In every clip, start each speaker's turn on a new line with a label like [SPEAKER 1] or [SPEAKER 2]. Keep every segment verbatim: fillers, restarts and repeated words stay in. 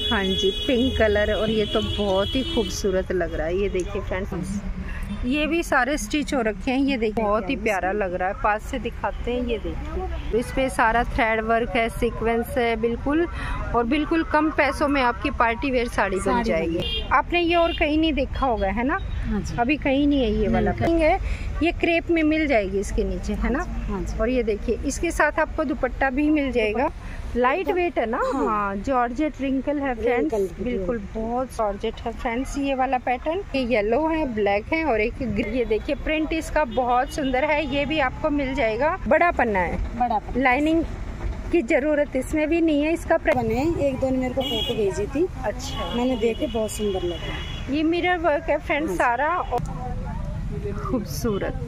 [SPEAKER 1] हाँ जी, pink colour, और ये तो बहुत ही खूबसूरत लग रहा है। ये देखिए फ्रेंड्स, ये भी सारे स्टिच हो रखे हैं। ये देखिए बहुत ही प्यारा लग रहा है। पास से दिखाते हैं। ये देखिए इस पे सारा थ्रेड वर्क है, सीक्वेंस है बिल्कुल, और बिल्कुल कम पैसों में आपकी पार्टी वेयर साड़ी बन जाएगी। आपने ये और कहीं नहीं देखा होगा, है ना? अभी कहीं नहीं है ये वाला पिंक है। ये क्रेप में मिल जाएगी इसके नीचे, है ना? और ये देखिए इसके साथ आपको दुपट्टा भी मिल जाएगा। लाइट वेट है ना? हाँ, जॉर्जेट रिंकल है फ्रेंड्स, बिल्कुल बहुत जॉर्जेट है फ्रेंड्स। ये वाला पैटर्न, ये येलो है, ब्लैक है, और एक ये देखिए प्रिंट इसका बहुत सुंदर है। ये भी आपको मिल जाएगा। बड़ा पन्ना है, बड़ा पन्ना। लाइनिंग की जरूरत इसमें भी नहीं है। इसका
[SPEAKER 2] बने एक दो ने मेरे को फोटो भेजी थी।
[SPEAKER 1] अच्छा,
[SPEAKER 2] मैंने देखे, बहुत सुंदर लगा।
[SPEAKER 1] ये मिरर वर्क है फ्रेंड्स सारा, खूबसूरत।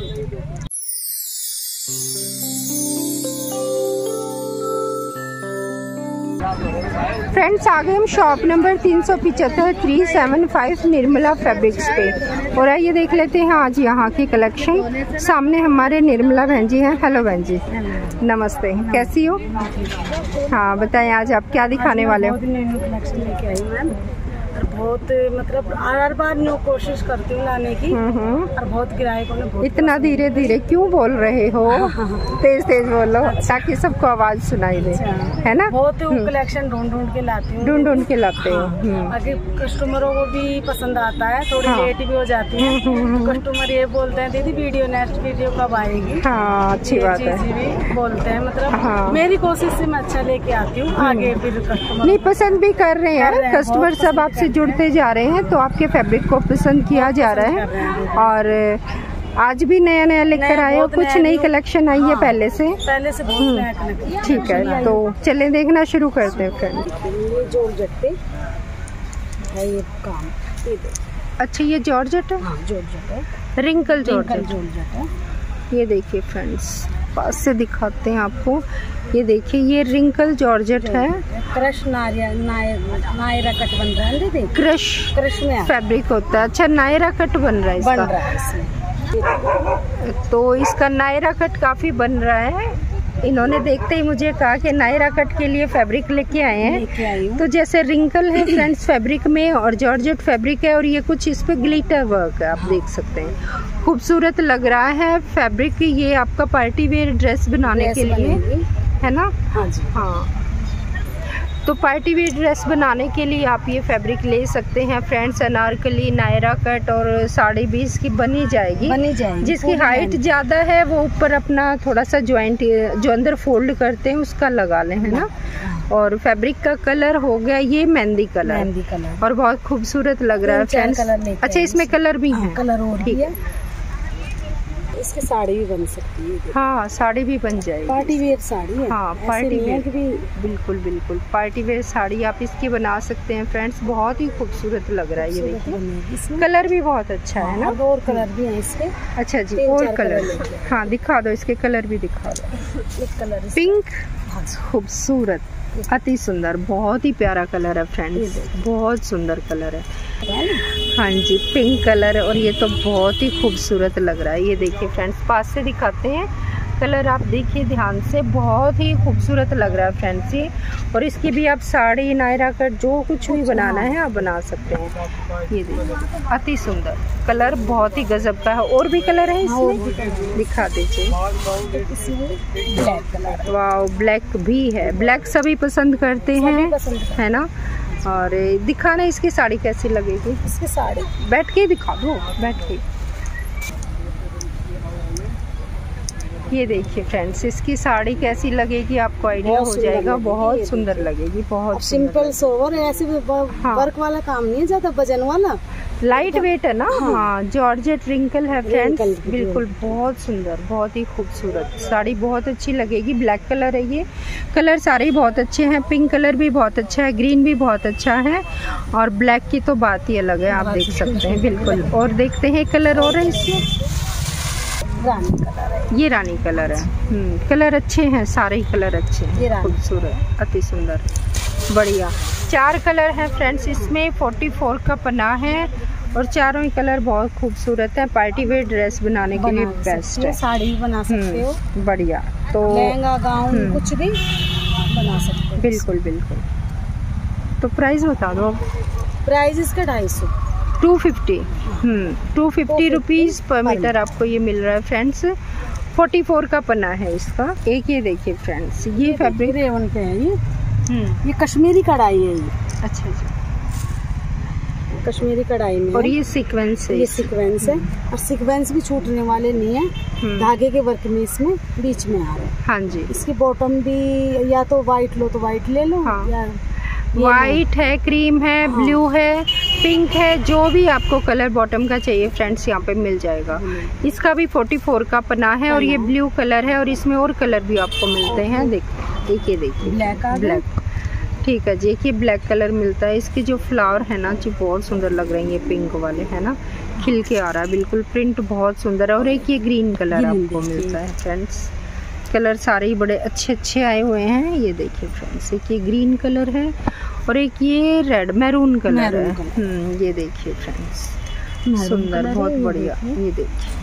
[SPEAKER 1] फ्रेंड्स आ गए हम शॉप नंबर तीन सौ पिचहत्तर three seven five Nirmala fabrics पे, और आइए देख लेते हैं आज यहाँ की कलेक्शन। सामने हमारे निर्मला बहन जी हैं। हेलो बहन जी, नमस्ते, कैसी हो? हाँ बताएं, आज आप क्या दिखाने वाले हो?
[SPEAKER 2] बहुत मतलब हर बार न्यू कोशिश करती हूँ लाने की, और बहुत ग्राहकों ने बहुत।
[SPEAKER 1] इतना धीरे धीरे क्यों बोल रहे हो? तेज तेज बोलो ताकि सबको आवाज सुनाई दे, है ना?
[SPEAKER 2] बहुत कलेक्शन ढूंढ ढूंढ के लाती हूँ,
[SPEAKER 1] ढूंढ ढूंढ के लाते हो।
[SPEAKER 2] आगे कस्टमरों को भी पसंद आता है। थोड़ी लेट भी हो जाती है, कस्टमर ये बोलते हैं दीदी वीडियो नेक्स्ट वीडियो कब आएगी।
[SPEAKER 1] हाँ, अच्छी बात है।
[SPEAKER 2] भी बोलते हैं, मतलब मेरी कोशिश से मैं अच्छा लेके आती हूँ। आगे फिर कस्टमर
[SPEAKER 1] नहीं पसंद भी कर रहे हैं, कस्टमर सब आपसे जुड़ते जा रहे हैं, तो आपके फैब्रिक को पसंद किया जा रहा है। और आज भी नया नया लेकर आए हो, कुछ नई कलेक्शन आई है पहले से?
[SPEAKER 2] पहले से बहुत नया कलेक्शन।
[SPEAKER 1] ठीक है, तो चले देखना शुरू करते हैं फ्रेंड।
[SPEAKER 2] ये जॉर्जेट पे है ये काम, ये
[SPEAKER 1] अच्छा ये जॉर्जेट है?
[SPEAKER 2] हाँ जॉर्जेट है,
[SPEAKER 1] रिंकल जॉर्जेट
[SPEAKER 2] जॉर्जेट है।
[SPEAKER 1] ये देखिए फ्रेंड्स, पास से दिखाते हैं आपको। ये देखिए ये रिंकल जॉर्जेट है।
[SPEAKER 2] क्रश नायरा नायरा कट बन रहा है, दीदी
[SPEAKER 1] क्रश
[SPEAKER 2] क्रश में
[SPEAKER 1] फैब्रिक होता है। अच्छा, नायरा कट बन रहा है इसका?
[SPEAKER 2] बन रहा है इसमें।
[SPEAKER 1] तो इसका नायरा कट काफी बन रहा है। इन्होंने देखते ही मुझे कहा कि नायरा कट के लिए फैब्रिक लेके आए हैं। तो जैसे रिंकल है फ्रेंड्स फैब्रिक में, और जॉर्जेट फैब्रिक है, और ये कुछ इस पे ग्लिटर वर्क है, आप देख सकते हैं। खूबसूरत लग रहा है फैब्रिक। ये आपका पार्टी वेयर ड्रेस बनाने के लिए है ना?
[SPEAKER 2] हाँ जी,
[SPEAKER 1] हाँ। तो पार्टी वेयर ड्रेस बनाने के लिए आप ये फैब्रिक ले सकते हैं फ्रेंड्स। अनारकली, नायरा कट और साड़ी भी इसकी बनी जाएगी।
[SPEAKER 2] बनी जाएगी।
[SPEAKER 1] जिसकी हाइट ज़्यादा है वो ऊपर अपना थोड़ा सा जॉइंट जो अंदर फोल्ड करते हैं उसका लगा लें, है ना? और फैब्रिक का कलर हो गया ये मेहंदी कलर,
[SPEAKER 2] मेहंदी कलर,
[SPEAKER 1] और बहुत खूबसूरत लग रहा है फ्रेंड्स। अच्छा, इसमें कलर भी है?
[SPEAKER 2] कलर और भी है। इसकी साड़ी भी बन सकती है।
[SPEAKER 1] हाँ, साड़ी भी बन जाएगी।
[SPEAKER 2] पार्टी वेयर साड़ी है।
[SPEAKER 1] हाँ, पार्टी वेयर भी, बिल्कुल बिल्कुल पार्टी वेयर साड़ी आप इसकी बना सकते हैं फ्रेंड्स। बहुत ही खूबसूरत लग रहा है। ये देखिए कलर भी बहुत अच्छा है ना?
[SPEAKER 2] और कलर भी है इसके।
[SPEAKER 1] अच्छा जी, और कलर हाँ दिखा दो, इसके कलर भी दिखा दो।
[SPEAKER 2] एक कलर
[SPEAKER 1] पिंक, खूबसूरत, अति सुंदर, बहुत ही प्यारा कलर है फ्रेंड्स, बहुत सुंदर कलर है। हाँ जी, पिंक कलर, और ये तो बहुत ही खूबसूरत लग रहा है। ये देखिए फ्रेंड्स, पास से दिखाते हैं कलर, आप देखिए ध्यान से, बहुत ही खूबसूरत लग रहा है फ्रेंड्स ये। और इसकी भी आप साड़ी, नायरा कट, जो कुछ भी बनाना है आप बना सकते हैं। ये देखिए अति सुंदर कलर, बहुत ही गजब का है। और भी कलर है इसमें, दिखा दीजिए। वाह, ब्लैक भी है। ब्लैक सभी पसंद करते हैं, है ना? और दिखाना इसकी साड़ी कैसी लगेगी।
[SPEAKER 2] इसकी साड़ी
[SPEAKER 1] बैठ के दिखा दो, बैठ के। ये देखिए फ्रेंड्स, इसकी साड़ी कैसी लगेगी आपको आइडिया हो जाएगा। बहुत सुंदर लगेगी, बहुत
[SPEAKER 2] सिंपल सोवर है, ऐसे हाँ। वर्क वाला काम नहीं है, ज्यादा वजन वाला,
[SPEAKER 1] लाइट वेट है ना? हाँ, हाँ, जॉर्जेट रिंकल है फ्रेंड्स, बिल्कुल बहुत सुंदर, बहुत ही खूबसूरत साड़ी, बहुत अच्छी लगेगी। ब्लैक कलर है ये। कलर सारे बहुत अच्छे हैं। पिंक कलर भी बहुत अच्छा है, ग्रीन भी बहुत अच्छा है, और ब्लैक की तो बात ही अलग है, आप देख सकते हैं बिल्कुल। और देखते हैं कलर और है इसमें।
[SPEAKER 2] रानी कलर है,
[SPEAKER 1] ये रानी कलर है। हम्म, कलर अच्छे हैं, सारे ही कलर अच्छे हैं, खूबसूरत, अति सुंदर, बढ़िया। चार कलर हैं फ्रेंड्स इसमें, चौवालीस का पन्ना है, और चारों ही कलर बहुत खूबसूरत है। पार्टी वेयर ड्रेस बनाने के लिए बेस्ट है।
[SPEAKER 2] साड़ी भी बना सकते हो,
[SPEAKER 1] बढ़िया। तो
[SPEAKER 2] लहंगा, गाउन, कुछ भी बना सकते हो।
[SPEAKER 1] बिल्कुल बिल्कुल। तो प्राइस बता दो।
[SPEAKER 2] प्राइस इसका ढाई सौ
[SPEAKER 1] two fifty hmm two fifty rupees per metre आपको ये मिल रहा है फ्रेंड्स। फोर्टी फोर का पन्ना है इसका। एक ये देखिए फ्रेंड्स, ये, ये फैब्रिक
[SPEAKER 2] रेवन पे है ये। हम्म ये कश्मीरी कढ़ाई है ये।
[SPEAKER 1] अच्छा अच्छा,
[SPEAKER 2] कश्मीरी कढ़ाई में
[SPEAKER 1] और ये सीक्वेंस है।
[SPEAKER 2] ये सीक्वेंस है और सीक्वेंस भी छूटने वाले नहीं है, धागे के वर्क में इसमें बीच में आ रहा है।
[SPEAKER 1] हाँ जी।
[SPEAKER 2] इसकी बॉटम भी या तो वाइट लो तो वाइट ले लो। हाँ। या
[SPEAKER 1] वाइट है, क्रीम है, हाँ। ब्लू है, पिंक है, जो भी आपको कलर बॉटम का चाहिए फ्रेंड्स यहाँ पे मिल जाएगा। इसका भी फोर्टी फोर का पना है और ये ब्लू कलर है और इसमें और कलर भी आपको मिलते हैं। देखिए देखिए देखिए
[SPEAKER 2] ब्लैक
[SPEAKER 1] ब्लैक ठीक है जी। एक ये ब्लैक कलर मिलता है। इसके जो फ्लावर है ना जी बहुत सुंदर लग रहे हैं, ये पिंक वाले है ना, खिल के आ रहा है बिल्कुल, प्रिंट बहुत सुंदर है। और एक ये ग्रीन कलर आपको मिलता है फ्रेंड्स। कलर सारे ही बड़े अच्छे अच्छे आए हुए हैं। ये देखिए फ्रेंड्स, एक ये ग्रीन कलर है और एक ये रेड मैरून कलर है। हम्म ये देखिए फ्रेंड्स, सुंदर बहुत बढ़िया। ये देखिए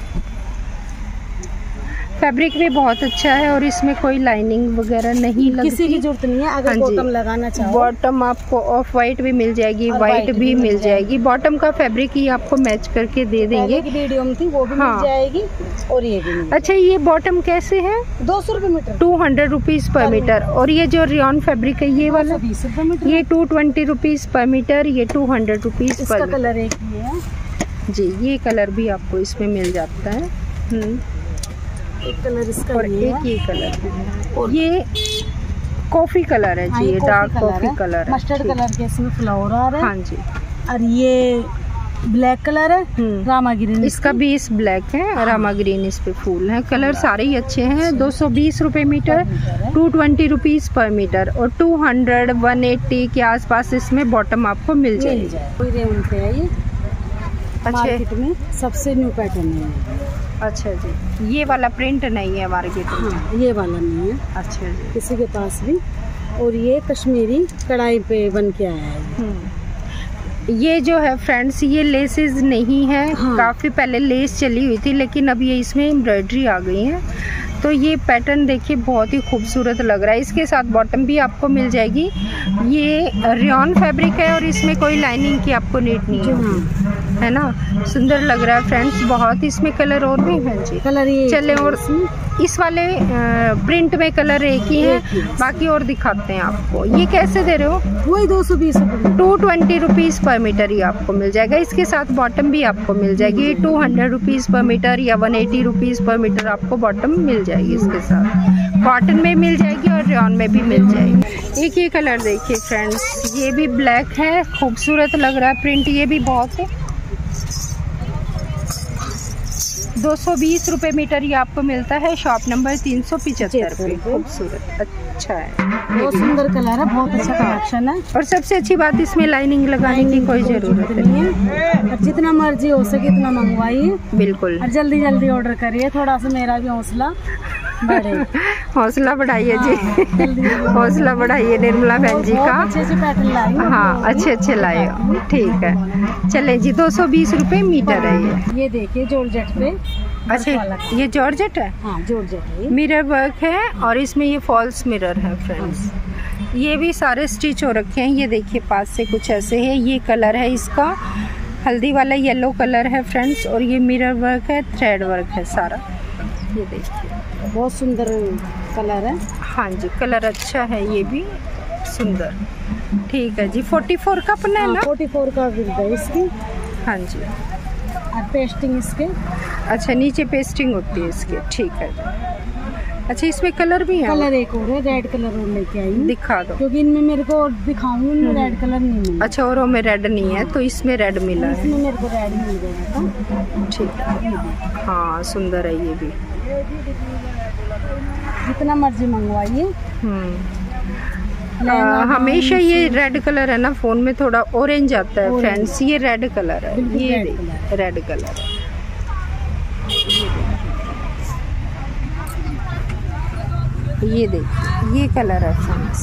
[SPEAKER 1] फैब्रिक भी बहुत अच्छा है और इसमें कोई लाइनिंग वगैरह नहीं लगती,
[SPEAKER 2] किसी की जरूरत नहीं है। अगर बॉटम लगाना चाहो,
[SPEAKER 1] बॉटम आपको ऑफ वाइट भी मिल जाएगी, वाइट भी मिल जाएगी। बॉटम का फैब्रिक ही आपको मैच करके दे देंगे।
[SPEAKER 2] वीडियो में थी वो भी
[SPEAKER 1] हाँ।
[SPEAKER 2] मिल जाएगी और ये भी मिल।
[SPEAKER 1] अच्छा, ये बॉटम कैसे है?
[SPEAKER 2] दो सौ रुपए metre,
[SPEAKER 1] two hundred rupees per metre. और ये जो रियॉन फैब्रिक है ये वाला
[SPEAKER 2] बीस रुपए मीटर,
[SPEAKER 1] ये two twenty rupees per metre, ये two hundred rupees per.
[SPEAKER 2] Colour एक ही है
[SPEAKER 1] जी, ये कलर भी आपको इसमें मिल जाता है। हम्म
[SPEAKER 2] एक कलर इसका
[SPEAKER 1] और
[SPEAKER 2] ये
[SPEAKER 1] एक ये कलर है और ये कॉफी कलर है जी। ये डार्क कॉफी कलर है,
[SPEAKER 2] मस्टर्ड कलर के इसमें फ्लावर आ रहा है।
[SPEAKER 1] हाँ जी।
[SPEAKER 2] और ये ब्लैक कलर है, रामा ग्रीन।
[SPEAKER 1] इसका बेस ब्लैक है, रामा ग्रीन इस पे फूल है। कलर सारे ही अच्छे हैं। दो सौ बीस रुपए metre, two twenty rupees per metre और टू हंड्रेड वन एट्टी के आसपास इसमें बॉटम आपको मिल जाएगी।
[SPEAKER 2] कोई रेवन पे है ये। मार्केट में सबसे न्यू पैटर्न है।
[SPEAKER 1] अच्छा जी, ये वाला प्रिंट नहीं है मार्केट में?
[SPEAKER 2] हाँ, ये वाला नहीं है।
[SPEAKER 1] अच्छा जी,
[SPEAKER 2] किसी के पास भी। और ये कश्मीरी कढ़ाई पे बन के आया है।
[SPEAKER 1] ये जो है फ्रेंड्स, ये लेसेस नहीं है।
[SPEAKER 2] हाँ।
[SPEAKER 1] काफ़ी पहले लेस चली हुई थी लेकिन अब ये इसमें एम्ब्रॉयडरी आ गई है। तो ये पैटर्न देखिए बहुत ही खूबसूरत लग रहा है। इसके साथ बॉटम भी आपको मिल जाएगी। ये रियॉन फैब्रिक है और इसमें कोई लाइनिंग की आपको नीड नहीं है, है ना। सुंदर लग रहा है फ्रेंड्स बहुत। इसमें कलर और भी हैं जी,
[SPEAKER 2] कलर ये
[SPEAKER 1] चले। और इस वाले प्रिंट में कलर एक ही है, बाकी और दिखाते हैं आपको। ये कैसे दे रहे हो?
[SPEAKER 2] वही दो सौ बीस रुपये,
[SPEAKER 1] two twenty rupees per metre ही आपको मिल जाएगा। इसके साथ बॉटम भी आपको मिल जाएगी। Two hundred rupees per metre या one eighty rupees per metre आपको बॉटम मिल जाएगी। इसके साथ कॉटन में मिल जाएगी और रेयॉन में भी मिल जाएगी। एक ये कलर देखिए फ्रेंड्स, ये भी ब्लैक है, खूबसूरत लग रहा है प्रिंट। ये भी बहुत है। दो सौ बीस रुपये मीटर ये आपको मिलता है। शॉप नंबर तीन सौ पिचहत्तर पे। खूबसूरत अच्छा है,
[SPEAKER 2] बहुत सुंदर कलर है, बहुत अच्छा कलेक्शन है।
[SPEAKER 1] और सबसे अच्छी बात इसमें लाइनिंग लगाने की कोई जरूरत नहीं
[SPEAKER 2] है। और जितना मर्जी हो सके इतना मंगवाइए बिल्कुल, और जल्दी जल्दी ऑर्डर करिए। थोड़ा सा मेरा भी हौसला बढ़े।
[SPEAKER 1] हौसला बढ़ाइए जी, हौसला बढ़ाइए निर्मला बहन जी का।
[SPEAKER 2] अच्छे अच्छे पैटर्न लाए।
[SPEAKER 1] हाँ, अच्छे अच्छे लाए। ठीक है, चले जी। दो सौ बीस रुपये मीटर है ये।
[SPEAKER 2] ये देखिए जॉर्जेट पे।
[SPEAKER 1] अच्छा, ये जॉर्जेट है?
[SPEAKER 2] हाँ, जॉर्जेट है।
[SPEAKER 1] मिरर वर्क है और इसमें ये फॉल्स मिरर है फ्रेंड्स। ये भी सारे स्टिच हो रखे हैं। ये देखिए पास से कुछ ऐसे है। ये कलर है इसका हल्दी वाला, येलो कलर है फ्रेंड्स। और ये मिरर वर्क है, थ्रेड वर्क है सारा। ये देखिए
[SPEAKER 2] बहुत सुंदर कलर है।
[SPEAKER 1] हाँ जी, कलर अच्छा है, ये भी सुंदर। ठीक है जी। फोर्टी फोर का पन्ना है ना?
[SPEAKER 2] फोर्टी फोर का बिल है इसकी।
[SPEAKER 1] हाँ जी।
[SPEAKER 2] और पेस्टिंग इसके।
[SPEAKER 1] अच्छा, नीचे पेस्टिंग होती है इसके। ठीक है। अच्छा, इसमें कलर भी है?
[SPEAKER 2] कलर एक और है, रेड कलर और लेके आई।
[SPEAKER 1] दिखा दो,
[SPEAKER 2] क्योंकि इनमें मेरे को दिखाऊंगी, इनमें रेड कलर नहीं मिला।
[SPEAKER 1] अच्छा, औरों में रेड नहीं है तो इसमें रेड मिला है।
[SPEAKER 2] इसमें मेरे को रेड मिल गया था।
[SPEAKER 1] ठीक है। हाँ, सुंदर है ये भी।
[SPEAKER 2] जितना मर्जी मंगवाइए।
[SPEAKER 1] हम्म हमेशा ये रेड कलर है ना, फोन में थोड़ा ऑरेंज आता है फ्रेंड्स। ये रेड कलर है, ये रेड कलर है। ये देखिए ये कलर है फ्रेंड्स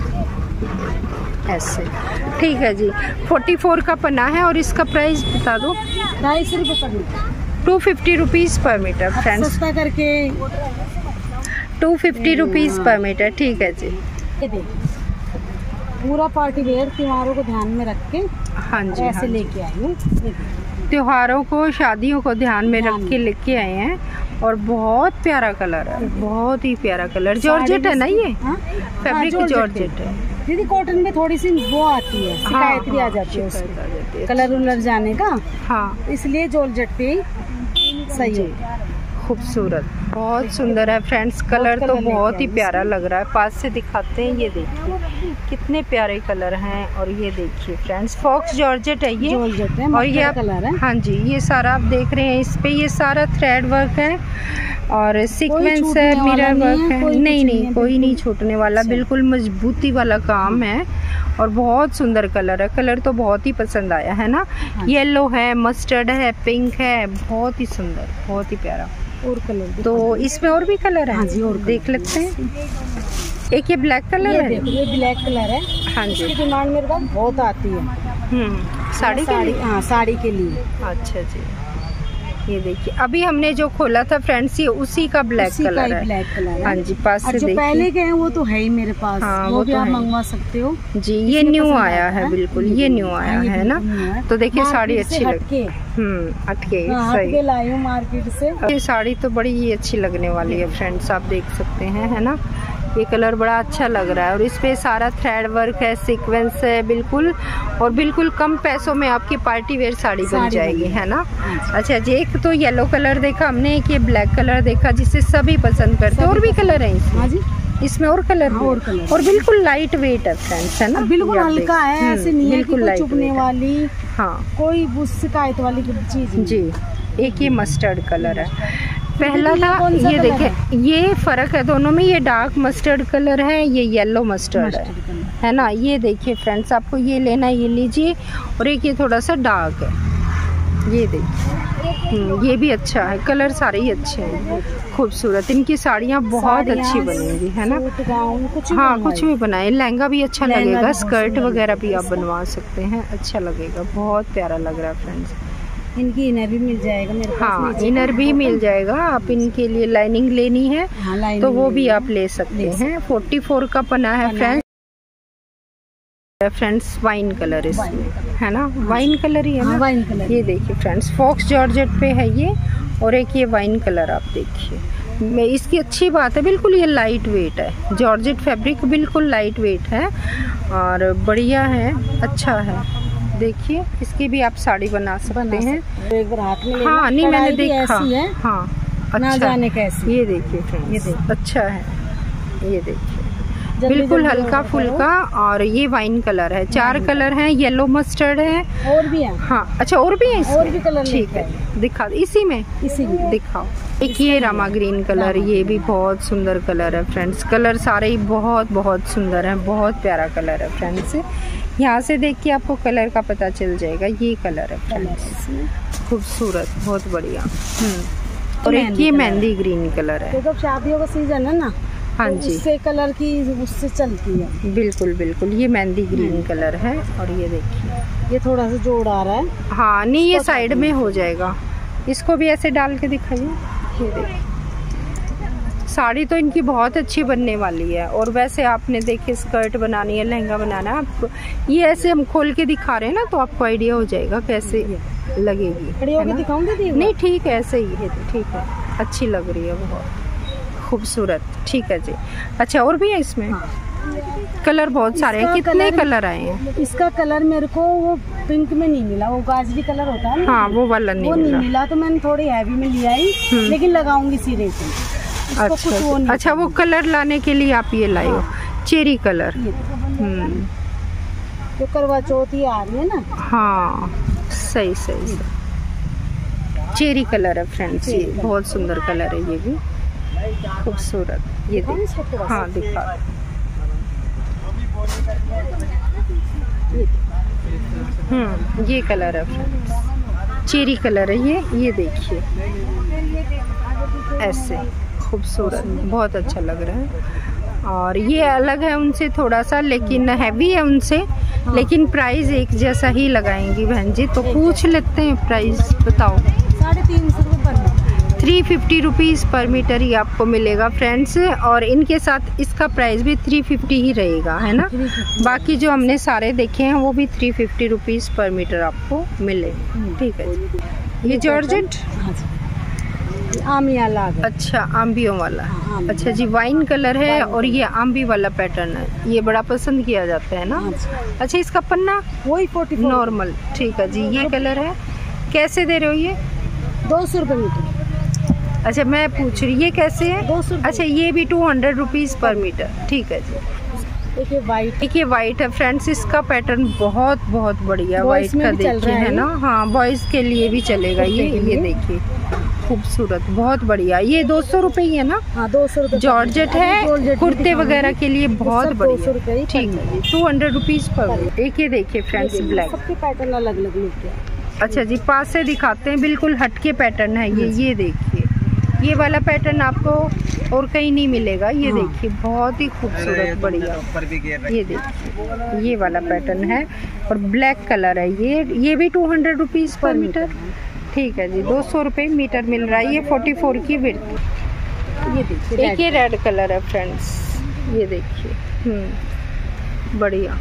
[SPEAKER 1] ऐसे। ठीक है जी। फोर्टी फोर का पन्ना है और इसका प्राइस बता दो।
[SPEAKER 2] ढाई सौ रुपये पर metre,
[SPEAKER 1] two fifty rupees per metre friends.
[SPEAKER 2] सस्ता करके
[SPEAKER 1] two fifty rupees per metre. ठीक है जी।
[SPEAKER 2] पूरा पार्टी वेयर त्योहारों को ध्यान में रख के
[SPEAKER 1] हाँ जी
[SPEAKER 2] ऐसे
[SPEAKER 1] हाँ
[SPEAKER 2] लेके आई हूँ।
[SPEAKER 1] त्योहारों को शादियों को ध्यान में रख के लेके आए हैं और बहुत प्यारा कलर है, बहुत ही प्यारा कलर। जॉर्जेट है ना ये? फैब्रिक जॉर्जेट है
[SPEAKER 2] दीदी। कॉटन में थोड़ी सी वो आती है, शिकायत भी आ जाती है उसकी, कलर उलर जाने का। हाँ, इसलिए जॉर्जेट पे सही है।
[SPEAKER 1] खूबसूरत, बहुत सुंदर है फ्रेंड्स। कलर तो बहुत ही प्यारा लग रहा है। पास से दिखाते हैं, ये देखिए कितने प्यारे कलर हैं। और ये देखिए फ्रेंड्स, फॉक्स जॉर्जेट है ये,
[SPEAKER 2] जॉर्जेट है,
[SPEAKER 1] और ये कलर है। हाँ जी, ये सारा आप देख रहे हैं, इस पे ये सारा थ्रेड वर्क है और सीक्वेंस है, मिरर वर्क है। नहीं नहीं, कोई नहीं छूटने वाला, बिल्कुल मजबूती वाला काम है और बहुत सुंदर कलर है। कलर तो बहुत ही पसंद आया है ना। येलो है, मस्टर्ड है, पिंक है, बहुत ही सुंदर, बहुत ही प्यारा।
[SPEAKER 2] और कलर
[SPEAKER 1] तो इसमें और भी कलर है? हाँ जी, और देख लेते हैं। एक ये ब्लैक कलर है,
[SPEAKER 2] ये ब्लैक कलर है। हाँ जी, इसकी डिमांड मेरे पास बहुत आती है।
[SPEAKER 1] हम्म, साड़ी के लिए?
[SPEAKER 2] हाँ, साड़ी के लिए।
[SPEAKER 1] अच्छा जी, ये देखिए अभी हमने जो खोला था फ्रेंड्स, ये उसी का ब्लैक
[SPEAKER 2] उसी
[SPEAKER 1] कलर
[SPEAKER 2] का
[SPEAKER 1] है।
[SPEAKER 2] ब्लैक कलर है।
[SPEAKER 1] हाँ जी, पास से
[SPEAKER 2] जो पहले के हैं वो तो है ही मेरे पास। हाँ, वो, वो भी आप मंगवा सकते हो जी।
[SPEAKER 1] ये न्यू आया है, बिल्कुल ये न्यू आया है ना। तो देखिए साड़ी अच्छी लगी। हम्म, हटके सही
[SPEAKER 2] लाई हूँ मार्केट से।
[SPEAKER 1] ये साड़ी तो बड़ी ही अच्छी लगने वाली है फ्रेंड्स, आप देख सकते हैं, है ना। ये कलर बड़ा अच्छा लग रहा है और इस पे सारा थ्रेड वर्क है, सीक्वेंस है बिल्कुल, और बिल्कुल कम पैसों में आपकी पार्टी वेयर साड़ी बन जाएगी, है ना। अच्छा जी, एक तो येलो कलर देखा हमने, एक ये ब्लैक कलर देखा जिसे सभी पसंद करते हैं। और भी कलर है इसमें? इसमें और कलर है, और कलर, और बिल्कुल लाइट वेट है फ्रेंड्स, है ना।
[SPEAKER 2] बिल्कुल हल्का है, ऐसे नहीं है
[SPEAKER 1] बिल्कुल लाइट
[SPEAKER 2] चुभने वाली।
[SPEAKER 1] हाँ,
[SPEAKER 2] कोई शिकायत वाली चीज
[SPEAKER 1] जी। एक ये मस्टर्ड कलर है, पहला था ये देखें, ये फर्क है दोनों में। ये डार्क मस्टर्ड कलर है, ये येलो मस्टर्ड है, है ना। ये देखिए फ्रेंड्स, आपको ये लेना ये लीजिए। और एक ये थोड़ा सा डार्क है, ये देखिए, ये भी अच्छा है। कलर सारे ही अच्छे हैं, खूबसूरत। इनकी साड़ियाँ बहुत अच्छी बनेंगी, है ना। हाँ, कुछ भी बनाए, लहंगा भी अच्छा लगेगा, स्कर्ट वगैरह भी आप बनवा सकते हैं, अच्छा लगेगा। बहुत प्यारा लग रहा है फ्रेंड्स।
[SPEAKER 2] इनकी इनर भी मिल जाएगा मेरे पास।
[SPEAKER 1] हाँ, इनर भी मिल जाएगा। आप इनके लिए लाइनिंग लेनी है हाँ, तो वो भी आप ले सकते हैं। फोर्टी फोर का पना है फ्रेंड्स। फ्रेंड्स वाइन कलर इसमें, है ना, वाइन कलर ही है ना।
[SPEAKER 2] Wine colour.
[SPEAKER 1] ये देखिए फ्रेंड्स, फॉक्स जॉर्जेट पे है ये, और एक ये वाइन कलर आप देखिए। मैं इसकी अच्छी बात है, बिल्कुल ये लाइट वेट है। जॉर्जेट फैब्रिक बिल्कुल लाइट वेट है और बढ़िया है, अच्छा है। देखिए इसकी भी आप साड़ी बना सकते बना हैं।
[SPEAKER 2] तो एक बार हाथ में लेना।
[SPEAKER 1] हाँ, नहीं मैंने देखा। हाँ, अच्छा,
[SPEAKER 2] ना जाने कैसी।
[SPEAKER 1] ये देखिए फ्रेंड्स, ये देखिए अच्छा है। ये देखिए बिल्कुल हल्का फुल्का, और ये वाइन कलर है। चार कलर हैं, येलो मस्टर्ड है,
[SPEAKER 2] और भी है।
[SPEAKER 1] हाँ, अच्छा और भी है इसमें?
[SPEAKER 2] और भी कलर,
[SPEAKER 1] ठीक है, दिखा इसी में
[SPEAKER 2] इसी में
[SPEAKER 1] दिखाओ। एक ये रामा ग्रीन कलर, ये भी बहुत सुंदर कलर है फ्रेंड्स। कलर सारे ही बहुत बहुत सुंदर हैं, बहुत प्यारा कलर है फ्रेंड्स। यहाँ से देख के आपको कलर का पता चल जाएगा। ये कलर है फ्रेंड्स, खूबसूरत, बहुत बढ़िया। हम्म, और एक ये मेहंदी ग्रीन कलर है।
[SPEAKER 2] तो जब शादियों का सीजन है ना,
[SPEAKER 1] हाँ
[SPEAKER 2] तो
[SPEAKER 1] जी,
[SPEAKER 2] उससे कलर की उससे चलती है।
[SPEAKER 1] बिल्कुल बिल्कुल, ये मेहंदी ग्रीन कलर है। और ये देखिए,
[SPEAKER 2] ये थोड़ा सा जोड़ आ रहा है।
[SPEAKER 1] हाँ, नहीं ये साइड में हो जाएगा। इसको भी ऐसे डाल के दिखाइए। ये देखिए, साड़ी तो इनकी बहुत अच्छी बनने वाली है। और वैसे आपने देखिए स्कर्ट बनानी है, लहंगा बनाना है, आप ये ऐसे हम खोल के दिखा रहे हैं ना, तो आपको आइडिया हो जाएगा कैसे लगेगी।
[SPEAKER 2] खड़ी होकर दिखाऊंगी?
[SPEAKER 1] नहीं ठीक है, ऐसे ही है, ठीक है, अच्छी लग रही है, बहुत खूबसूरत। ठीक है जी। अच्छा, और भी है इसमें? हाँ। कलर बहुत सारे हैं। कितने कलर आए हैं?
[SPEAKER 2] इसका कलर मेरे को वो पिंक में नहीं मिला, वो गाजरी कलर होता है ना।
[SPEAKER 1] हाँ, वो वाला नहीं
[SPEAKER 2] वो
[SPEAKER 1] मिला।
[SPEAKER 2] नहीं मिला तो मैंने थोड़ी हैवी में लिया ही, लेकिन लगाऊंगी सिरे से।
[SPEAKER 1] अच्छा, वो अच्छा, वो कलर लाने के लिए आप ये लाए हो, चेरी कलर। हम्म,
[SPEAKER 2] जो करवा चौथी आ रही है ना।
[SPEAKER 1] हाँ, सही सही सही। चेरी कलर है फ्रेंड्स, ये बहुत सुंदर कलर है, ये भी खूबसूरत। ये देखिए, हाँ दिखा। हम्म, ये कलर है फ्रेंड्स, चेरी कलर है ये। ये देखिए ऐसे खूबसूरत, बहुत अच्छा लग रहा है। और ये अलग है उनसे थोड़ा सा, लेकिन हैवी है उनसे। हाँ। लेकिन प्राइस एक जैसा ही लगाएंगी बहन जी, तो पूछ लेते हैं प्राइस, बताओ।
[SPEAKER 2] साढ़े तीन सौ रुपये।
[SPEAKER 1] Three fifty rupees per metre ही आपको मिलेगा फ्रेंड्स। और इनके साथ इसका प्राइस भी थ्री फिफ्टी ही रहेगा, है ना। बाकी जो हमने सारे देखे हैं वो भी three fifty rupees per metre आपको मिलेगा। ठीक है जी। ये जॉर्जेट
[SPEAKER 2] आमी वाला।
[SPEAKER 1] अच्छा, आम्बियों वाला। हाँ, अच्छा जी, वाइन कलर है और ये आम्बी वाला पैटर्न है, ये बड़ा पसंद किया जाता है ना। अच्छा, इसका पन्ना
[SPEAKER 2] वही फोर्टी
[SPEAKER 1] नॉर्मल। ठीक है जी। ये कलर है, कैसे दे रहे हो ये?
[SPEAKER 2] दो सौ रुपये मीटर।
[SPEAKER 1] अच्छा, मैं पूछ रही ये कैसे है?
[SPEAKER 2] दो सौ।
[SPEAKER 1] अच्छा, ये भी two hundred rupees per metre. ठीक है जी।
[SPEAKER 2] देखिए वाइट,
[SPEAKER 1] देखिए वाइट है फ्रेंड्स, इसका पैटर्न बहुत बहुत बढ़िया वाइट का देखिए, है ना। हाँ, बॉयज़ के लिए भी चलेगा ये। ये देखिए खूबसूरत, बहुत बढ़िया। ये दो सौ रुपये ही है ना।
[SPEAKER 2] हाँ, दो सौ रुपये
[SPEAKER 1] जॉर्जेट है, कुर्ते वगैरह के लिए बहुत बढ़िया। ठीक है, टू हंड्रेड रुपीज़ पर। एक ये देखिए फ्रेंड्स, ब्लैक।
[SPEAKER 2] सबके पैटर्न अलग अलग लेके।
[SPEAKER 1] अच्छा जी, पास से दिखाते हैं, बिल्कुल हटके पैटर्न है ये। ये देखिए, ये वाला पैटर्न आपको और कहीं नहीं मिलेगा। ये हाँ। देखिए बहुत ही खूबसूरत, बढ़िया। ये देखिए, ये वाला पैटर्न है और ब्लैक कलर है ये। ये भी two hundred rupees per metre. ठीक है जी, दो सौ रुपये मीटर मिल रहा है। ये फोर्टी फोर की विड्थ। ये देखिए, एक ये रेड कलर है फ्रेंड्स, ये देखिए। हम्म, बढ़िया।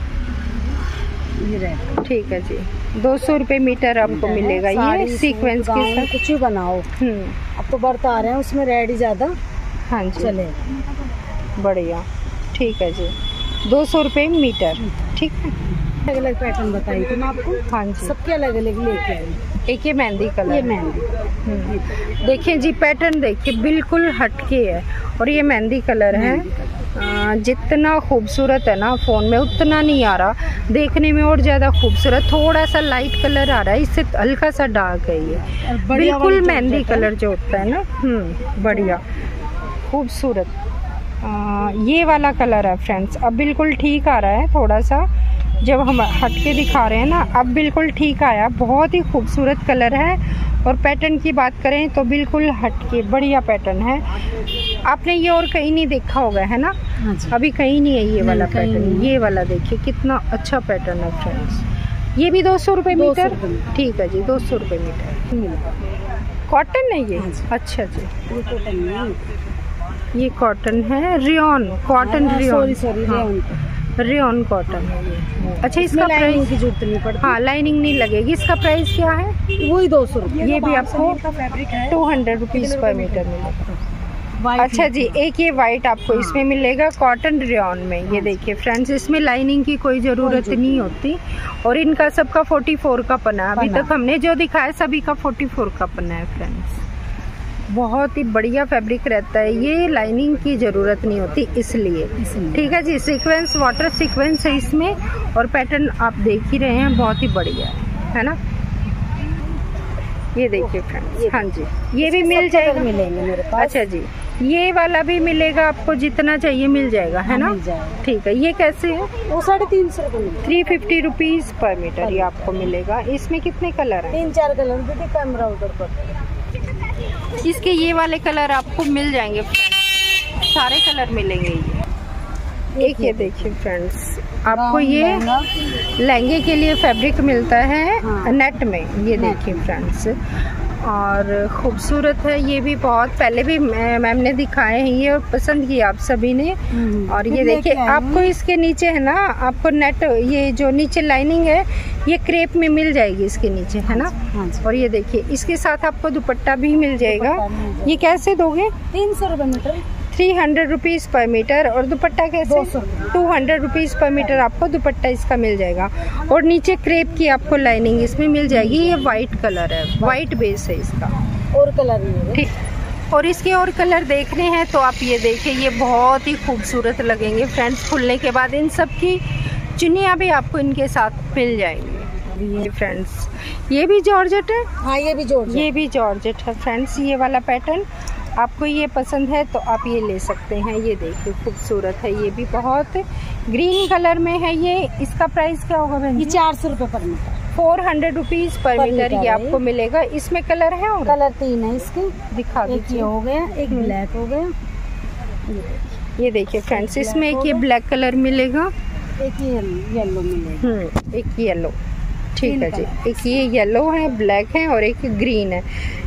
[SPEAKER 1] ये रेड। ठीक है जी, दो सौ रुपये मीटर आपको मिलेगा ये सीक्वेंस के साथ।
[SPEAKER 2] कुछ भी बनाओ। हम्म, अब तो बर्त आ रहे हैं, उसमें रेड ही ज़्यादा।
[SPEAKER 1] हाँ जी,
[SPEAKER 2] चले,
[SPEAKER 1] बढ़िया। ठीक है जी, दो सौ रुपये मीटर। ठीक है,
[SPEAKER 2] अलग अलग पैटर्न बताई थी मैं आपको।
[SPEAKER 1] हाँ जी, सबके
[SPEAKER 2] अलग अलग लेके आई।
[SPEAKER 1] एक ये मेहंदी कलर।
[SPEAKER 2] ये मेहंदी
[SPEAKER 1] देखिए जी, पैटर्न देखिए बिल्कुल हटके है और ये मेहंदी कलर है। आ, जितना खूबसूरत है ना फ़ोन में उतना नहीं आ रहा, देखने में और ज़्यादा खूबसूरत। थोड़ा सा लाइट कलर आ रहा है, इससे हल्का सा डार्क है ये। बिल्कुल मेहंदी कलर जो होता है ना। हम्म, बढ़िया खूबसूरत। ये वाला कलर है फ्रेंड्स, अब बिल्कुल ठीक आ रहा है। थोड़ा सा जब हम हट के दिखा रहे हैं ना, अब बिल्कुल ठीक आया। बहुत ही खूबसूरत कलर है और पैटर्न की बात करें तो बिल्कुल हट के बढ़िया पैटर्न है। आपने ये और कहीं नहीं देखा होगा, है ना। अभी कहीं नहीं है ये वाला पैटर्न। ये वाला देखिए कितना अच्छा पैटर्न है फ्रेंड्स। ये भी दो सौ रुपये मीटर। ठीक है जी, दो सौ रुपये मीटर। कॉटन है ये। अच्छा जी,
[SPEAKER 2] ये कॉटन नहीं,
[SPEAKER 1] ये कॉटन है, rayon cotton. Rayon,
[SPEAKER 2] sorry rayon,
[SPEAKER 1] rayon cotton. अच्छा, इसका प्राइस
[SPEAKER 2] की जरूरत नहीं पड़ती।
[SPEAKER 1] हाँ, लाइनिंग नहीं लगेगी। इसका प्राइस क्या है?
[SPEAKER 2] वही दो सौ रुपये।
[SPEAKER 1] ये भी आपको two hundred rupees per metre मिलेगा। अच्छा जी, एक ये वाइट आपको इसमें मिलेगा कॉटन रियॉन में। ये देखिए फ्रेंड्स, इसमें लाइनिंग की कोई ज़रूरत नहीं होती और इनका सबका फोर्टी फोर का पना है। अभी तक हमने जो दिखाया सभी का फोर्टी फोर का पना है फ्रेंड्स। बहुत ही बढ़िया फैब्रिक रहता है ये, लाइनिंग की ज़रूरत नहीं होती इसलिए। ठीक है जी, सीक्वेंस, वाटर सीक्वेंस है इसमें और पैटर्न आप देख ही रहे हैं, बहुत ही बढ़िया है, है ना। ये देखिए फ्रेंड्स, हाँ जी, ये भी मिल जाएगा,
[SPEAKER 2] मिलेंगे मेरे पास।
[SPEAKER 1] अच्छा जी, ये वाला भी मिलेगा आपको, जितना चाहिए मिल जाएगा, है ना। ठीक है, ये कैसे है?
[SPEAKER 2] वो साढ़े तीन सौ
[SPEAKER 1] three fifty rupees per metre ये आपको मिलेगा। इसमें कितने कलर हैं?
[SPEAKER 2] तीन चार कलर। दीदी कैमरा उधर पर।
[SPEAKER 1] इसके ये वाले कलर आपको मिल जाएंगे फ्रेंड्स, सारे कलर मिलेंगे ये। एक ये देखिए फ्रेंड्स, आपको ये लहंगे के लिए फैब्रिक मिलता है। हाँ। नेट में। ये देखिए फ्रेंड्स, और खूबसूरत है ये भी बहुत। पहले भी मैम ने दिखाए हैं ये और पसंद किया आप सभी ने। और ये देखिए आपको इसके नीचे है ना, आपको नेट, ये जो नीचे लाइनिंग है ये क्रेप में मिल जाएगी इसके नीचे, है ना। और ये देखिए इसके साथ आपको दुपट्टा भी मिल जाएगा। ये कैसे दोगे?
[SPEAKER 2] तीन सौ रुपये metre,
[SPEAKER 1] three hundred rupees per metre. और दुपट्टा कैसे? Two hundred rupees per metre आपको दुपट्टा इसका मिल जाएगा। और नीचे क्रेप की आपको लाइनिंग इसमें मिल जाएगी। ये वाइट कलर है, वाइट बेस है इसका।
[SPEAKER 2] और कलर नहीं,
[SPEAKER 1] ठीक। और इसके और कलर देखने हैं तो आप ये देखिए, ये बहुत ही खूबसूरत लगेंगे फ्रेंड्स। खुलने के बाद इन सब की चुन्नियाँ भी आपको इनके साथ मिल जाएंगी फ्रेंड्स। ये भी जॉर्जेट है।
[SPEAKER 2] हाँ, ये भी जॉर्जेट,
[SPEAKER 1] ये भी जॉर्जेट है फ्रेंड्स। ये वाला पैटर्न आपको ये पसंद है तो आप ये ले सकते हैं। ये देखिए खूबसूरत है, ये भी बहुत ग्रीन कलर में है ये। इसका प्राइस क्या होगा बहन?
[SPEAKER 2] ये चार सौ रुपये पर metre,
[SPEAKER 1] four hundred rupees per metre ये आपको मिलेगा। इसमें कलर है और
[SPEAKER 2] कलर तीन है इसके,
[SPEAKER 1] दिखा दीजिए।
[SPEAKER 2] एक ये हो गया, एक ब्लैक हो गया।
[SPEAKER 1] ये देखिए फ्रेंड्स, इसमें एक ये ब्लैक कलर मिलेगा,
[SPEAKER 2] एक ये येलो मिलेगा,
[SPEAKER 1] एक येलो। ठीक है जी, एक ये येलो है, ब्लैक है और एक ग्रीन है।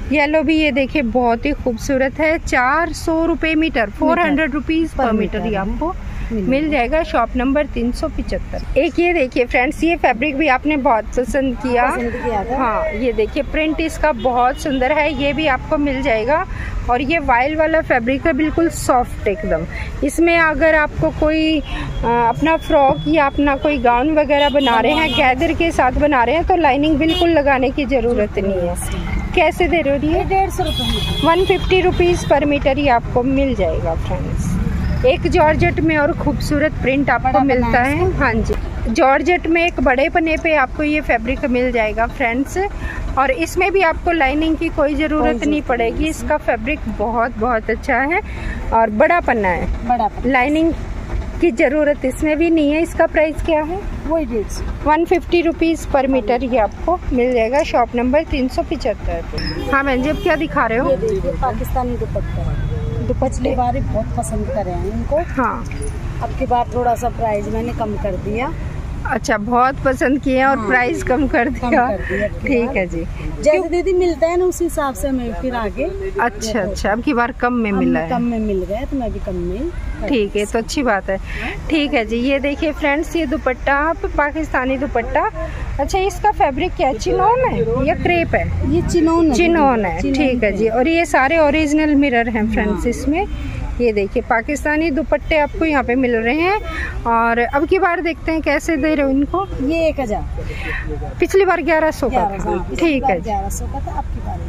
[SPEAKER 1] येलो भी ये देखिए बहुत ही खूबसूरत है, चार सौ रुपये metre, four hundred rupees per metre ये आपको मिल जाएगा। शॉप नंबर तीन सौ पिचहत्तर। एक ये देखिए फ्रेंड्स, ये फैब्रिक भी आपने बहुत पसंद किया,
[SPEAKER 2] पसंद किया था।
[SPEAKER 1] हाँ ये देखिए प्रिंट इसका बहुत सुंदर है, ये भी आपको मिल जाएगा। और ये वाइल वाला फैब्रिक है, बिल्कुल सॉफ्ट एकदम। इसमें अगर आपको कोई आ, अपना फ्रॉक या अपना कोई गाउन वगैरह बना रहे हैं, गैदर के साथ बना रहे हैं, तो लाइनिंग बिल्कुल लगाने की ज़रूरत नहीं है। कैसे दे रही है?
[SPEAKER 2] डेढ़ सौ रुपये
[SPEAKER 1] one fifty rupees per metre ही आपको मिल जाएगा फ्रेंड्स। एक जॉर्जेट में और खूबसूरत प्रिंट आपको मिलता है। हाँ जी, जॉर्जेट में एक बड़े पन्ने पे आपको ये फैब्रिक मिल जाएगा फ्रेंड्स। और इसमें भी आपको लाइनिंग की कोई ज़रूरत नहीं पड़ेगी, इसका फैब्रिक बहुत बहुत अच्छा है और बड़ा पन्ना है,
[SPEAKER 2] बड़ा
[SPEAKER 1] लाइनिंग की ज़रूरत इसमें भी नहीं है। इसका प्राइस क्या है?
[SPEAKER 2] वही डेढ़ सौ
[SPEAKER 1] one fifty rupees per metre ये आपको मिल जाएगा। शॉप नंबर तीन सौ पिचहत्तर। हाँ बहन जी, अब क्या दिखा रहे हो?
[SPEAKER 2] ये देखिए पाकिस्तानी दुपट्टा, पिछली बार बहुत पसंद करे हैं इनको।
[SPEAKER 1] हाँ,
[SPEAKER 2] अब की बार थोड़ा सा प्राइस मैंने कम कर दिया।
[SPEAKER 1] अच्छा, बहुत पसंद किए और
[SPEAKER 2] हाँ,
[SPEAKER 1] प्राइस कम कर दिया। ठीक है जी,
[SPEAKER 2] जैसे दीदी मिलता है ना उस हिसाब से मैं फिर आगे।
[SPEAKER 1] अच्छा अच्छा, अब की बार कम में मिला है।
[SPEAKER 2] कम में मिल गया तो मैं भी कम में।
[SPEAKER 1] ठीक है, तो अच्छी बात है। ठीक है जी, ये देखिए फ्रेंड्स, ये दुपट्टा आप पाकिस्तानी दुपट्टा। अच्छा, इसका फैब्रिक क्या चिनोन है या क्रेप है?
[SPEAKER 2] ये चिनोन है।
[SPEAKER 1] चिनोन है, ठीक है जी। और ये सारे ओरिजिनल मिरर हैं फ्रेंड्स इसमें। ये देखिए पाकिस्तानी दुपट्टे आपको यहाँ पे मिल रहे हैं। और अब की बार देखते हैं कैसे दे रहे हो इनको।
[SPEAKER 2] ये एक हजार,
[SPEAKER 1] पिछली बार ग्यारह सौ का था। ठीक है,
[SPEAKER 2] ग्यारह सौ का था, अब की बार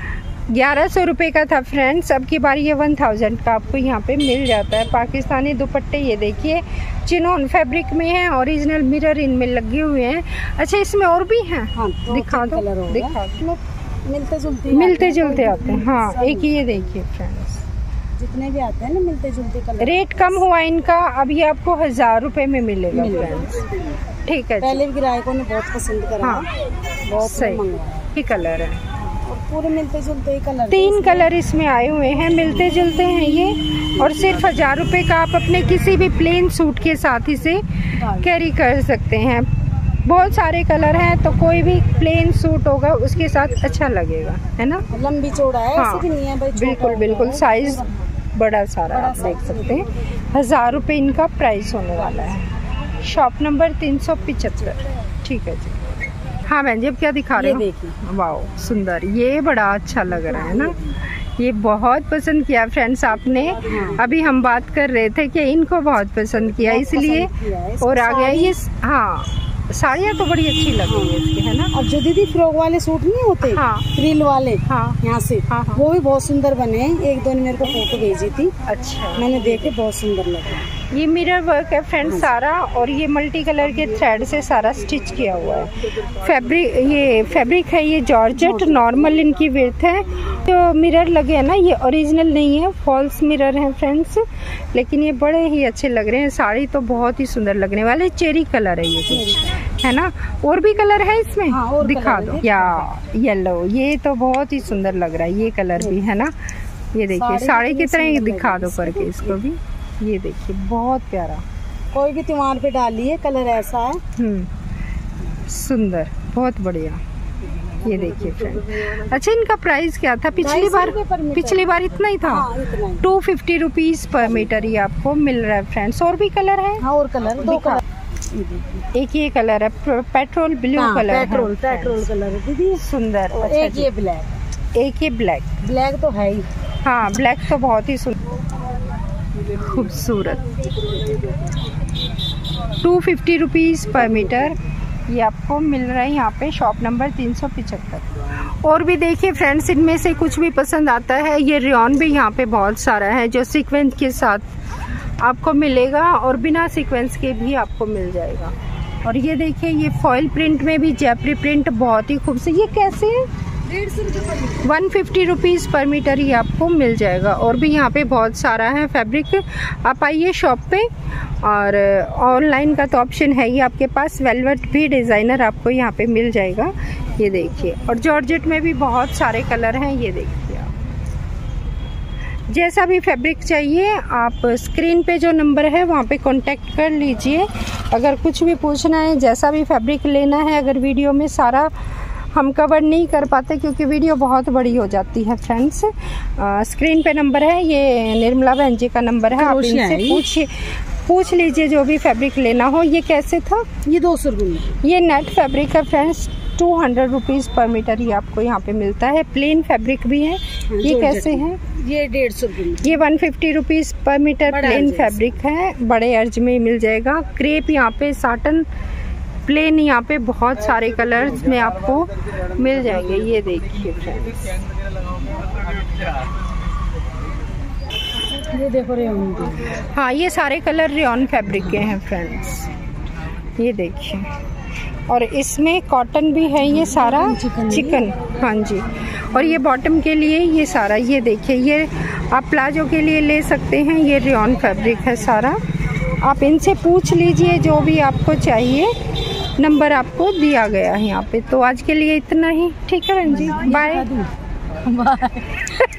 [SPEAKER 1] ग्यारह सौ रुपये का था फ्रेंड्स, अब की बार ये वन थाउजेंड का आपको यहाँ पे मिल जाता है। पाकिस्तानी दुपट्टे ये देखिए चिनोन फैब्रिक में है, ओरिजिनल मिरर इनमें लगे हुए हैं। अच्छा, इसमें और भी हैं?
[SPEAKER 2] हाँ,
[SPEAKER 1] दिखा दो, दिखा दो।
[SPEAKER 2] मिलते जुलते
[SPEAKER 1] मिलते जुलते आते हैं। हाँ, एक ये देखिए फ्रेंड्स,
[SPEAKER 2] जितने भी आते हैं ना मिलते जुलते कलर।
[SPEAKER 1] रेट कम हुआ इनका, अब ये आपको हजार रुपए में मिलेगा फ्रेंड्स। ठीक है,
[SPEAKER 2] पहले भी ग्राहकों ने बहुत पसंद करा।
[SPEAKER 1] हाँ,
[SPEAKER 2] बहुत
[SPEAKER 1] सही ही कलर है,
[SPEAKER 2] और पूरे मिलते जुलते ही कलर।
[SPEAKER 1] तीन कलर इसमें आए हुए हैं, मिलते जुलते हैं ये। और सिर्फ हजार रुपए का आप अपने किसी भी प्लेन सूट के साथ इसे कैरी कर सकते हैं। बहुत सारे कलर हैं, तो कोई भी प्लेन सूट होगा उसके साथ अच्छा लगेगा, है ना।
[SPEAKER 2] लंबी चौड़ा है,
[SPEAKER 1] हाँ,
[SPEAKER 2] ऐसे भी नहीं है भाई,
[SPEAKER 1] बिल्कुल बिल्कुल साइज बड़ा सारा आप देख सकते हैं। हजार रुपये इनका प्राइस होने वाला है। शॉप नंबर तीन सौ पिचहत्तर। ठीक है जी। हाँ बहन जी, अब क्या दिखा रहे हो?
[SPEAKER 2] देखिए,
[SPEAKER 1] वाओ सुंदर, ये बड़ा अच्छा लग रहा है ना। ये बहुत पसंद किया फ्रेंड्स आपने।
[SPEAKER 2] हाँ।
[SPEAKER 1] अभी हम बात कर रहे थे कि इनको बहुत पसंद किया, इसलिए और आ गया ये। हाँ, साड़ियाँ तो बड़ी अच्छी लग रही है इसकी, है ना।
[SPEAKER 2] और जो दीदी फ्रॉक वाले सूट नहीं होते,
[SPEAKER 1] हाँ,
[SPEAKER 2] फ्रिल वाले,
[SPEAKER 1] हाँ,
[SPEAKER 2] यहाँ से,
[SPEAKER 1] हाँ, हाँ,
[SPEAKER 2] वो भी बहुत सुंदर बने हैं। एक दो ने मेरे को फोटो भेजी थी।
[SPEAKER 1] अच्छा,
[SPEAKER 2] मैंने देखे, बहुत सुंदर लगे।
[SPEAKER 1] ये मिरर वर्क है फ्रेंड्स सारा, और ये मल्टी कलर के थ्रेड से सारा स्टिच किया हुआ है। फैब्रिक ये फैब्रिक है ये जॉर्जेट, नॉर्मल इनकी विड्थ है। जो मिरर लगे हैं ना, ये ओरिजिनल नहीं है, फॉल्स मिरर हैं फ्रेंड्स, लेकिन ये बड़े ही अच्छे लग रहे हैं। साड़ी तो बहुत ही सुंदर लगने वाले। चेरी कलर है ये कुछ, है ना। और भी कलर है इसमें?
[SPEAKER 2] हाँ, और
[SPEAKER 1] दिखा दो। या येलो, ये तो बहुत ही सुंदर लग रहा है ये कलर भी, है ना। ये देखिए साड़ी की तरह ही दिखा दो करके इसको भी। ये देखिए बहुत प्यारा,
[SPEAKER 2] कोई भी त्योहार पे डालिए, कलर ऐसा है।
[SPEAKER 1] हम्म, सुंदर, बहुत बढ़िया। ये देखिए फ्रेंड। अच्छा, इनका प्राइस क्या था पिछली बार? पिछली बार इतना ही था।
[SPEAKER 2] हाँ,
[SPEAKER 1] two fifty rupees per metre ये आपको मिल रहा है फ्रेंड्स। और भी कलर है?
[SPEAKER 2] हाँ, और कलर दो कलर।
[SPEAKER 1] एक ये कलर है पेट्रोल ब्लू
[SPEAKER 2] हाँ,
[SPEAKER 1] कलर,
[SPEAKER 2] पेट्रोल पेट्रोल कलर है दीदी,
[SPEAKER 1] सुंदर। अच्छा,
[SPEAKER 2] एक ये ब्लैक,
[SPEAKER 1] एक ये ब्लैक।
[SPEAKER 2] ब्लैक तो है ही।
[SPEAKER 1] हाँ, ब्लैक तो बहुत ही सुंदर खूबसूरत। Two fifty rupees per metre ये आपको मिल रहा है यहाँ पे। शॉप नंबर तीन सौ पिचहत्तर। और भी देखिए फ्रेंड्स, इनमें से कुछ भी पसंद आता है, ये रेयॉन भी यहाँ पे बहुत सारा है जो सीक्वेंस के साथ आपको मिलेगा, और बिना सीक्वेंस के भी आपको मिल जाएगा। और ये देखिए, ये फॉइल प्रिंट में भी जैपरी प्रिंट बहुत ही खूबसूरत। ये कैसे है? One fifty rupees per metre ही आपको मिल जाएगा। और भी यहाँ पे बहुत सारा है फैब्रिक। आप आइए शॉप पे, और ऑनलाइन का तो ऑप्शन है ही आपके पास। वेलवेट भी डिज़ाइनर आपको यहाँ पे मिल जाएगा। ये देखिए, और जॉर्जेट में भी बहुत सारे कलर हैं। ये देखिए, आप जैसा भी फैब्रिक चाहिए आप स्क्रीन पे जो नंबर है वहाँ पे कांटेक्ट कर लीजिए। अगर कुछ भी पूछना है, जैसा भी फैब्रिक लेना है, अगर वीडियो में सारा हम कवर नहीं कर पाते क्योंकि वीडियो बहुत बड़ी हो जाती है फ्रेंड्स। स्क्रीन पे नंबर है, ये निर्मला बहन जी का नंबर है, आप इनसे पूछिए पूछ लीजिए जो भी फैब्रिक लेना हो। ये कैसे था?
[SPEAKER 2] ये दो सौ रुपये।
[SPEAKER 1] ये नेट फैब्रिक है friends, two hundred rupees per metre ही आपको यहाँ पे मिलता है। प्लेन फैब्रिक भी है। ये कैसे है?
[SPEAKER 2] ये डेढ़ सौ रुपये।
[SPEAKER 1] ये one fifty rupees per metre plain fabric है, बड़े अर्ज में मिल जाएगा। क्रेप यहाँ पे साटन प्लेन, यहाँ पे बहुत सारे कलर्स में आपको मिल जाएंगे। ये देखिए फ्रेंड्स,
[SPEAKER 2] ये देखो रेयन।
[SPEAKER 1] हाँ, ये सारे कलर रेयन फैब्रिक के हैं फ्रेंड्स, ये देखिए। और इसमें कॉटन भी है, ये सारा चिकन, चिकन हाँ जी। और ये बॉटम के लिए ये सारा, ये देखिए, ये आप प्लाजो के लिए ले सकते हैं। ये रेयन फैब्रिक है सारा। आप इनसे पूछ लीजिए जो भी आपको चाहिए, नंबर आपको दिया गया है यहाँ पे। तो आज के लिए इतना ही, ठीक है बहन जी, बाय बाय।